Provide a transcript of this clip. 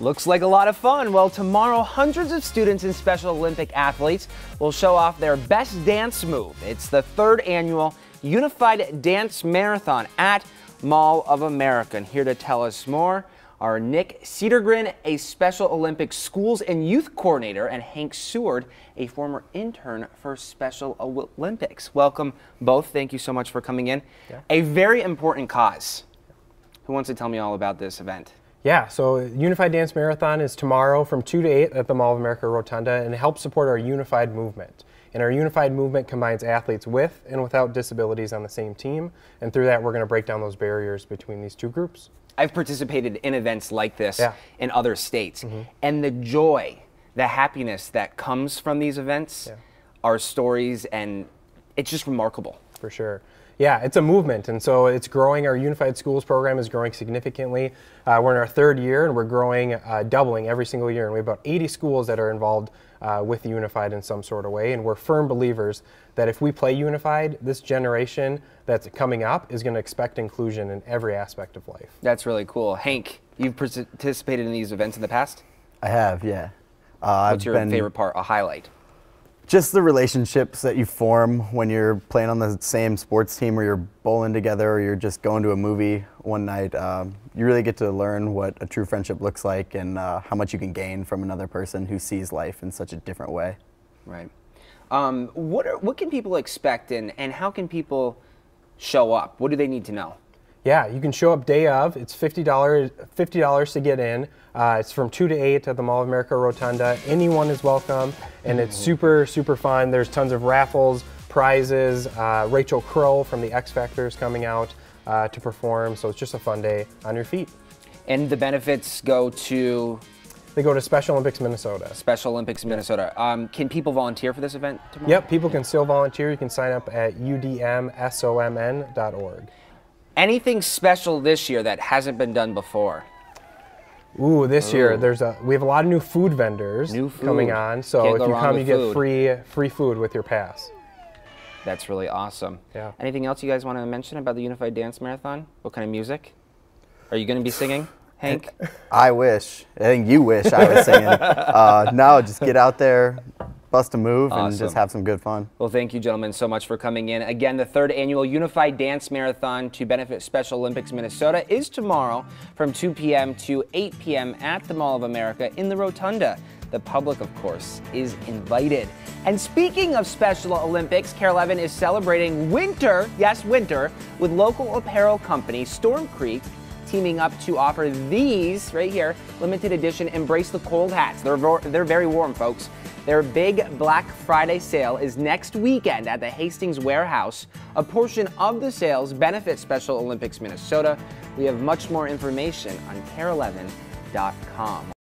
Looks like a lot of fun. Well, tomorrow, hundreds of students and Special Olympic athletes will show off their best dance move. It's the 3rd annual Unified Dance Marathon at Mall of America. And here to tell us more are Nick Cedergren, a Special Olympics Schools and Youth Coordinator, and Hank Seward, a former intern for Special Olympics. Welcome both. Thank you so much for coming in. Yeah. A very important cause. Who wants to tell me all about this event? Yeah, so Unified Dance Marathon is tomorrow from 2 to 8 at the Mall of America Rotunda, and it helps support our unified movement. And our unified movement combines athletes with and without disabilities on the same team, and through that we're going to break down those barriers between these two groups. I've participated in events like this in other states, and the joy, the happiness that comes from these events are stories, and it's just remarkable. For sure. Yeah, it's a movement, and so it's growing. Our Unified Schools program is growing significantly. We're in our 3rd year, and we're growing, doubling every single year. And we have about 80 schools that are involved with Unified in some sort of way. And we're firm believers that if we play Unified, this generation that's coming up is going to expect inclusion in every aspect of life. That's really cool. Hank, you've participated in these events in the past? I have, yeah. What's your favorite part, a highlight? Just the relationships that you form when you're playing on the same sports team, or you're bowling together, or you're just going to a movie one night. You really get to learn what a true friendship looks like, and how much you can gain from another person who sees life in such a different way. Right. What can people expect, and how can people show up? What do they need to know? Yeah, you can show up day of. It's $50 to get in. It's from 2 to 8 at the Mall of America Rotunda. Anyone is welcome, and it's super, super fun. There's tons of raffles, prizes. Rachel Crow from the X Factor is coming out to perform, so it's just a fun day on your feet. And the benefits go to? They go to Special Olympics Minnesota. Special Olympics Minnesota. Can people volunteer for this event tomorrow? Yep, people can still volunteer. You can sign up at udmsomn.org. Anything special this year that hasn't been done before? Ooh, this year we have a lot of new food vendors coming on. So if you come, you get free food with your pass. That's really awesome. Yeah. Anything else you guys want to mention about the Unified Dance Marathon? What kind of music? Are you going to be singing, Hank? I wish. I think you wish I was singing. No, just get out there, bust a move, and just have some good fun. Well, thank you, gentlemen, so much for coming in. Again, the 3rd annual Unified Dance Marathon to benefit Special Olympics Minnesota is tomorrow from 2 p.m. to 8 p.m. at the Mall of America in the Rotunda. The public, of course, is invited. And speaking of Special Olympics, Care 11 is celebrating winter, yes, winter, with local apparel company Storm Creek teaming up to offer these, right here, limited edition Embrace the Cold hats. They're very warm, folks. Their big Black Friday sale is next weekend at the Hastings Warehouse. A portion of the sales benefits Special Olympics Minnesota. We have much more information on care11.com.